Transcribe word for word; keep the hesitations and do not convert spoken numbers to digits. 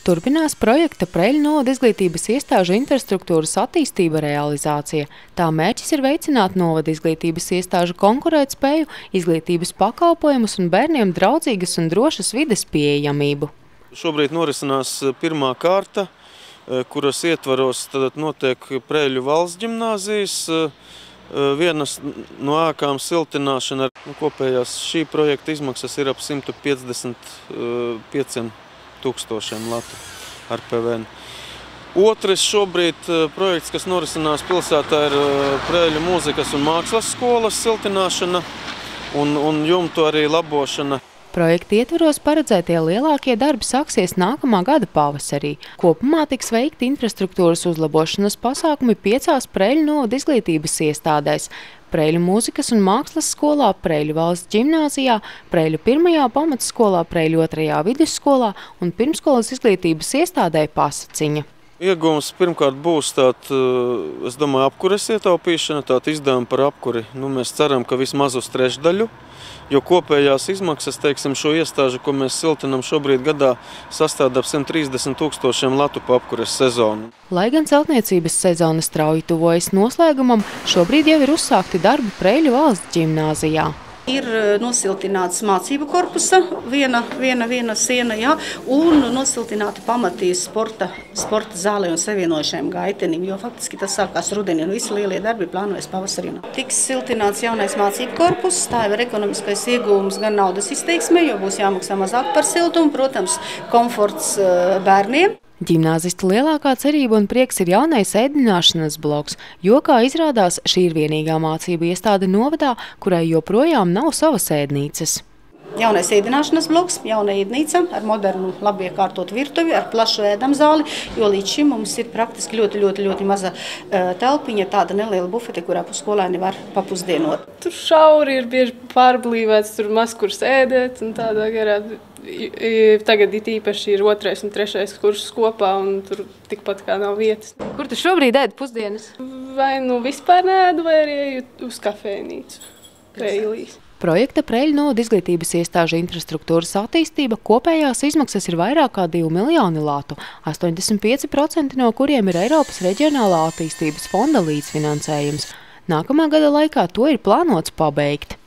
Turpinās projekta Preļu novada izglītības iestāžu infrastruktūras attīstība realizācija. Tā mērķis ir veicināt novada izglītības iestāžu konkurētspēju, izglītības pakalpojumus un bērniem draudzīgas un drošas vides pieejamību. Šobrīd norisinās pirmā kārta, kuras ietvaros notiek Preļu valsts ģimnāzijas, vienas no ēkām siltināšana. Kopējās šī projekta izmaksas ir ap simt piecdesmit pieciem tūkstošiem latu ar P V N. Otrs šobrīd projekts, kas norisinās pilsētā, ir Preļu mūzikas un mākslas skolas siltināšana un, un jumtu arī labošana. Projekta ietvaros paredzētie lielākie darbi sāksies nākamā gada pavasarī. Kopumā tiks veikti infrastruktūras uzlabošanas pasākumi piecās Preļu novada izglītības iestādēs – Preļu mūzikas un mākslas skolā, Preļu valsts ģimnāzijā, Preļu pirmajā pamatskolā, Preļu otrajā vidusskolā un pirmskolas izglītības iestādē Pasaciņa. Iegūms pirmkārt būs tād, es domāju, apkures ietaupīšana, tād izdevumi par apkuri. Nu, mēs ceram, ka vismaz uz trešdaļu, jo kopējās izmaksas, teiksim, šo iestāžu, ko mēs siltinam šobrīd gadā, sastāv ap simt trīsdesmit tūkstošiem latu pa apkures sezonu. Lai gan celtniecības sezona strauji tuvojas noslēgumam, šobrīd jau ir uzsākti darbi Preļu valsts ģimnāzijā. Ir nosiltināts mācību korpusa, viena, viena, viena siena, jā, un nosiltināti pamatīs sporta, sporta zālē un savienojušajiem gaitenim, jo faktiski tas sākās rudenī un visi lielie darbi plānojas pavasarī. Tiks siltināts jaunais mācību korpus, tā jau ir ekonomiskais iegūms gan naudas izteiksmē, jo būs jāmaksā mazāk par siltumu, protams, komforts bērniem. Ģimnāzistu lielākā cerība un prieks ir jaunais ēdināšanas bloks, jo, kā izrādās, šī ir vienīgā mācību iestāde novadā, kurai joprojām nav savas ēdnīcas. Jaunais ēdināšanas bloks, jauna ēdnīca ar modernu, labi iekārtotu virtuvi, ar plašu ēdamzāli, jo līdz šim mums ir praktiski ļoti, ļoti, ļoti maza telpiņa, tāda neliela bufete, kurā skolēni var papusdienot. Tur šauri ir bieži pārblīvēts, tur maz kurs ēdēt un tādā garā. Tagad it īpaši ir otrais un trešais kurs kopā un tur tikpat kā nav vietas. Kur tu šobrīd ēd pusdienas? Vai nu vispār neēdu, vai arī eju uz kafejnīcu. Preilīs. Projekta Preļu novada izglītības iestāžu infrastruktūras attīstība kopējās izmaksas ir vairāk kā divi miljoni latu, astoņdesmit pieci procenti no kuriem ir Eiropas reģionālā attīstības fonda līdzfinansējums. Nākamā gada laikā to ir plānots pabeigt.